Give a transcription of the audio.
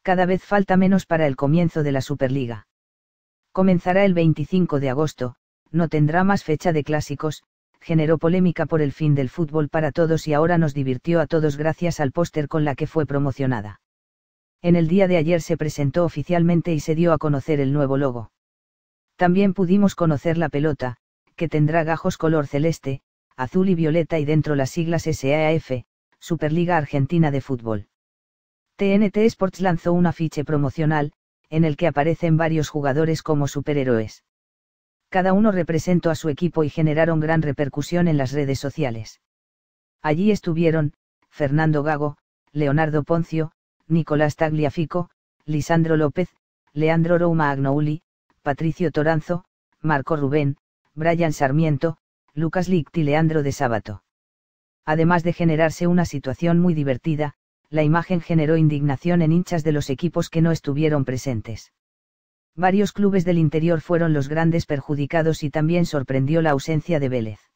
Cada vez falta menos para el comienzo de la Superliga. Comenzará el 25 de agosto, no tendrá más fecha de clásicos, generó polémica por el fin del fútbol para todos y ahora nos divirtió a todos gracias al póster con la que fue promocionada. En el día de ayer se presentó oficialmente y se dio a conocer el nuevo logo. También pudimos conocer la pelota, que tendrá gajos color celeste, azul y violeta y dentro las siglas SAAF, Superliga Argentina de Fútbol. TNT Sports lanzó un afiche promocional, en el que aparecen varios jugadores como superhéroes. Cada uno representó a su equipo y generaron gran repercusión en las redes sociales. Allí estuvieron, Fernando Gago, Leonardo Poncio, Nicolás Tagliafico, Lisandro López, Leandro Romagnoli, Patricio Toranzo, Marco Rubén, Brian Sarmiento, Lucas Licht y Leandro de Sábato. Además de generarse una situación muy divertida, la imagen generó indignación en hinchas de los equipos que no estuvieron presentes. Varios clubes del interior fueron los grandes perjudicados y también sorprendió la ausencia de Vélez.